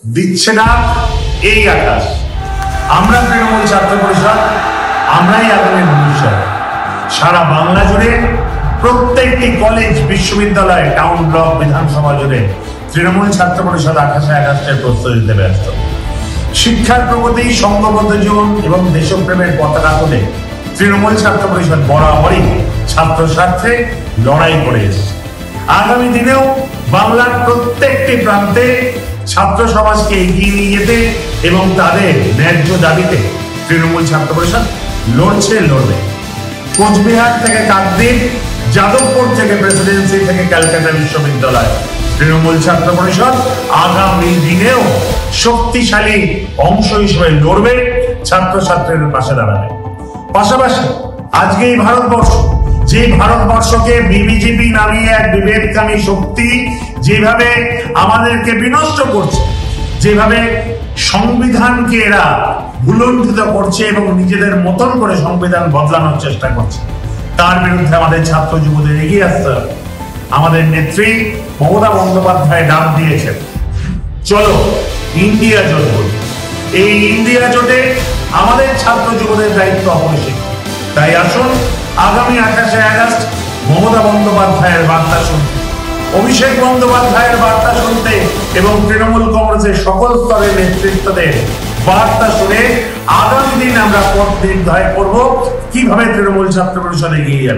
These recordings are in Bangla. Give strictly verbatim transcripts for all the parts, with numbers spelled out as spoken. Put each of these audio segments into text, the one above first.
দিচ্ছে না এই আকাশ। আমরা তৃণমূল ছাত্র পরিষদ, আমরাই আগামী ভবিষ্যৎ। সারা বাংলা জুড়ে প্রত্যেকটি কলেজ, বিশ্ববিদ্যালয়, টাউন, ব্লক, বিধানসভা জুড়ে তৃণমূল ছাত্র পরিষদ আঠাশে আগস্টের প্রস্তুতি নিতে ব্যস্ত। শিক্ষার প্রগতি, সংঘবদ্ধ জীবন এবং দেশপ্রেমের পতাকা তুলে তৃণমূল ছাত্র পরিষদ বরাবরই ছাত্র স্বার্থে লড়াই করে এসেছে। আগামী দিনেও বাংলার প্রত্যেকটি প্রান্তে ছাত্র সমাজকে এগিয়ে নিয়ে যেতে এবং তাদের ন্যায্য দাবিতে তৃণমূল ছাত্র পরিষদ লড়ছে, লড়বে। কোচবিহার থেকে কাকদ্বীপ, যাদবপুর থেকে প্রেসিডেন্সি থেকে ক্যালকাটা বিশ্ববিদ্যালয়, তৃণমূল ছাত্র পরিষদ আগামী দিনেও শক্তিশালী অংশ হিসেবে লড়বে, ছাত্রছাত্রীদের পাশে দাঁড়াবে। পাশাপাশি আজকে এই ভারতবর্ষ, যে ভারতবর্ষকে বিজেপি নামিয়ে এক বিভেদকামী শক্তি যেভাবে আমাদেরকে বিনষ্ট করছে, যেভাবে সংবিধানকে এরা ভুলণ্ঠিত করছে এবং নিজেদের মতন করে সংবিধান বদলানোর চেষ্টা করছে, তার বিরুদ্ধে আমাদের ছাত্র যুবদের এগিয়ে আসতে হবে। আমাদের নেত্রী মমতা বন্দ্যোপাধ্যায় ডাক দিয়েছেন, চলো ইন্ডিয়া জোট বলি। এই ইন্ডিয়া জোটে আমাদের ছাত্র যুবদের দায়িত্ব অপরিসীম। তাই আসুন আগামী আঠাশে আগস্ট মমতা বন্দ্যোপাধ্যায়ের বার্তা শুনতে, অভিষেক বন্দ্যোপাধ্যায়ের বার্তা শুনতে এবং তৃণমূল কংগ্রেসের সকল স্তরের নেতৃত্বদের বার্তা শুনে আগামী দিন আমরা পথ নির্ধারণ করব কিভাবে তৃণমূল ছাত্র পরিষদ এগিয়ে যাবে।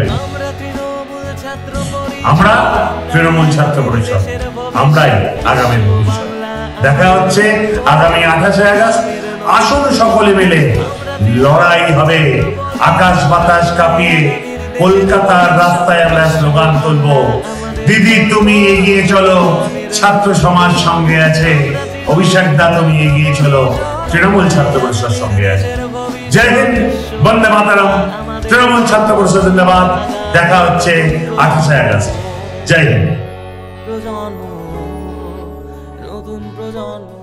আমরা তৃণমূল ছাত্র পরিষদ, আমরাই আগামী ভবিষ্যৎ। দেখা হচ্ছে আগামী আঠাশে আগস্ট। আসুন সকলে মিলে লড়াই হবে, আকাশ বাতাস কাঁপিয়ে কলকাতার রাস্তায় আমরা স্লোগান তুলবো, দিদি তুমি এগিয়ে চলো, ছাত্র সমাজ সঙ্গে আছে, অভিষেক দা তুমি এগিয়ে চলো, তৃণমূল ছাত্র পরিষদ সঙ্গে আছে। জয় হিন্দ, বন্দে মাতরম, তৃণমূল ছাত্র পরিষদ জিন্দাবাদ। দেখা হচ্ছে আঠাশে আগস্ট। জয় হিন্দ। প্রজন্ম, নতুন প্রজন্ম।